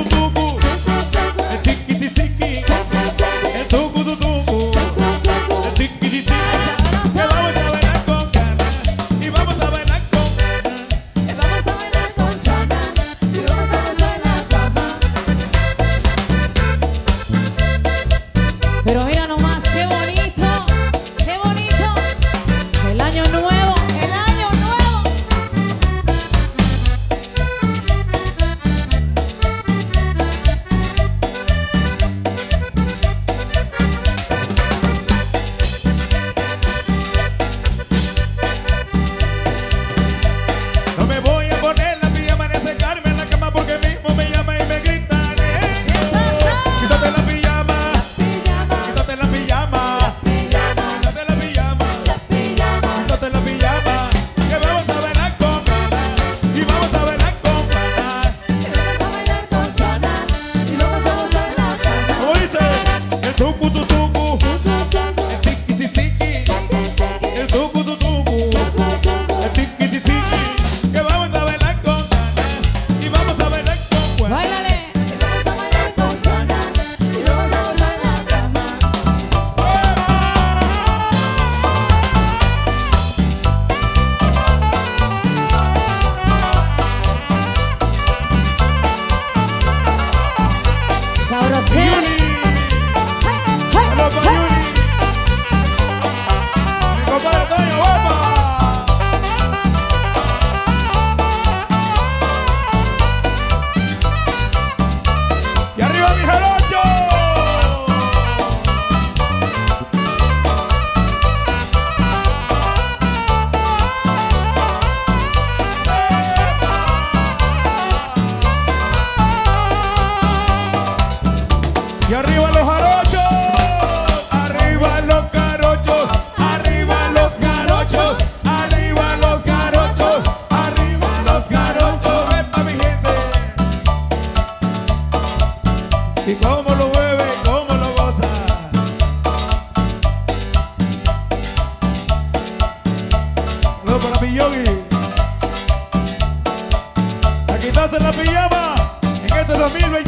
en la pijama en este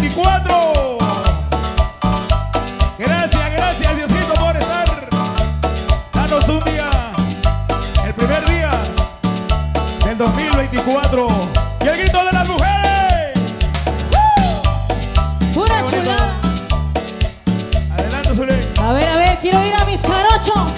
2024. Gracias Diosito por estar. Danos un día, el primer día del 2024. Y el grito de las mujeres. Pura chulada. Adelante, Zuley. A ver, quiero ir a mis jarochos.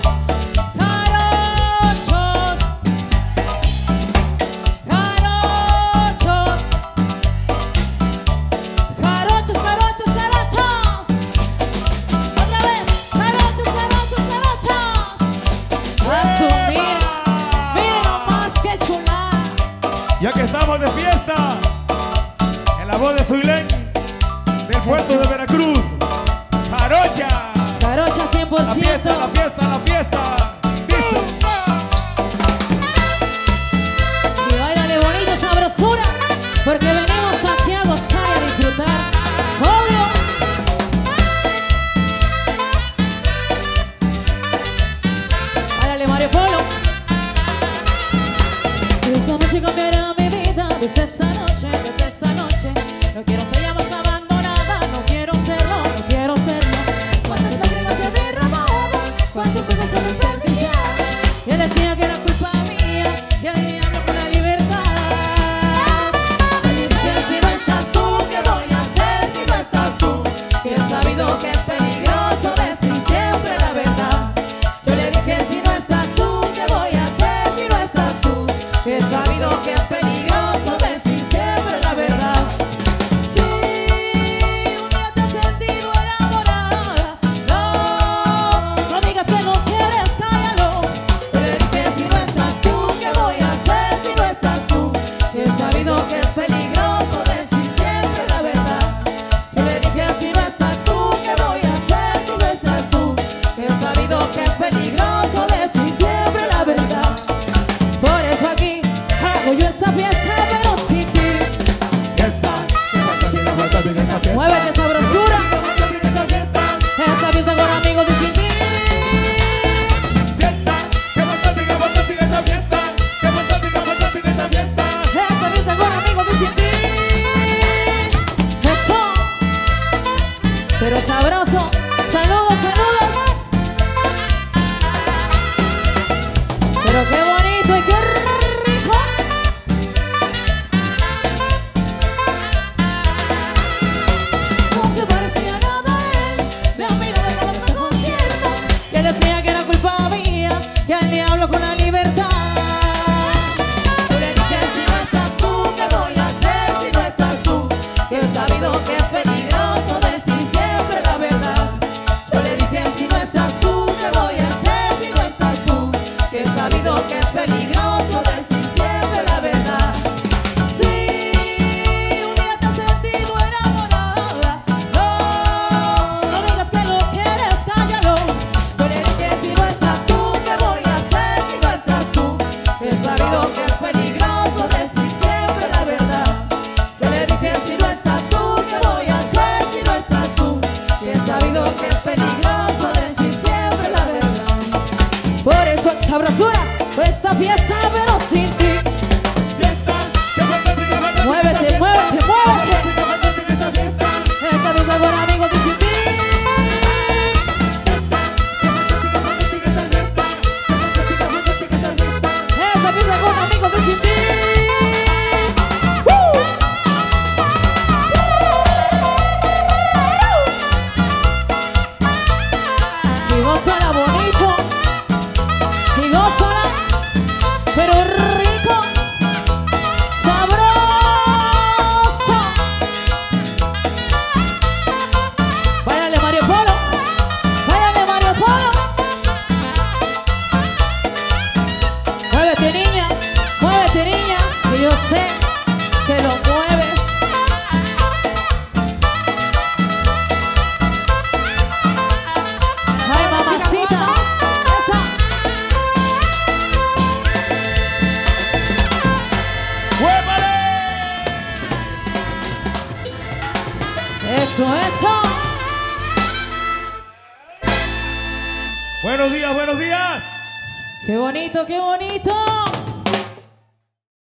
Ya que estamos de fiesta en la voz de Zuilén del puerto de Veracruz. Jarocha. Jarocha 100%. La fiesta, la fiesta, la fiesta. Dice. Y báilale bonito, sabrosura, porque venimos aquí a gozar y a disfrutar. Obvio. Báilale Mario Polo. Esa noche cambiará mi vida, desde esa noche no quiero ser más abandonada, no quiero serlo, no quiero serlo. Cuántas lágrimas he derramado Qué sabroso. Saludos, saludos. Pero qué bonito y qué rico. No se parecía nada a él. Me ha mirado con los ojos tiernos. Que decía que era culpa mía, que al diablo con la libertad. Yo le dije, si no estás tú, ¿qué voy a hacer si no estás tú? Que he sabido que es peligroso decir siempre la verdad. Yo le dije, si no estás tú, ¿qué voy a hacer si no estás tú? Que he sabido que es peligroso decir siempre la verdad. Sí, un día te has sentido enamorada. No digas que lo quieres, cállalo. Yo le dije, si no estás tú, ¿qué voy a hacer si no estás tú? Que he sabido que es peligroso decir siempre la verdad. Yo le dije, si no estás tú, ¿qué voy a hacer si no estás tú? Que he sabido que es peligroso decir siempre la verdad. Por eso sabrosura, esta fiesta pero sin ti. Muévete, muévete, muévete. Esta fiesta con amigos y sin ti. Esta fiesta con amigos y sin ti. Y gózala bonito, y gózala, pero rico, sabroso. Báilale Mario Polo, báilale Mario Polo. Muévete niña, que yo sé que lo mueves. Ay, mamacita, esa. ¡Muévale! Eso, eso. Buenos días, buenos días. Qué bonito, qué bonito.